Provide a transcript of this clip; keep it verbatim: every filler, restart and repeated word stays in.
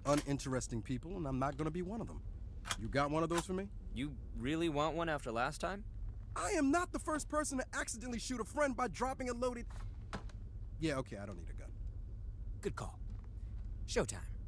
uninteresting people, and I'm not gonna be one of them. You got one of those for me? You really want one after last time? I am not the first person to accidentally shoot a friend by dropping a loaded... Yeah, okay, I don't need a gun. Good call. Showtime.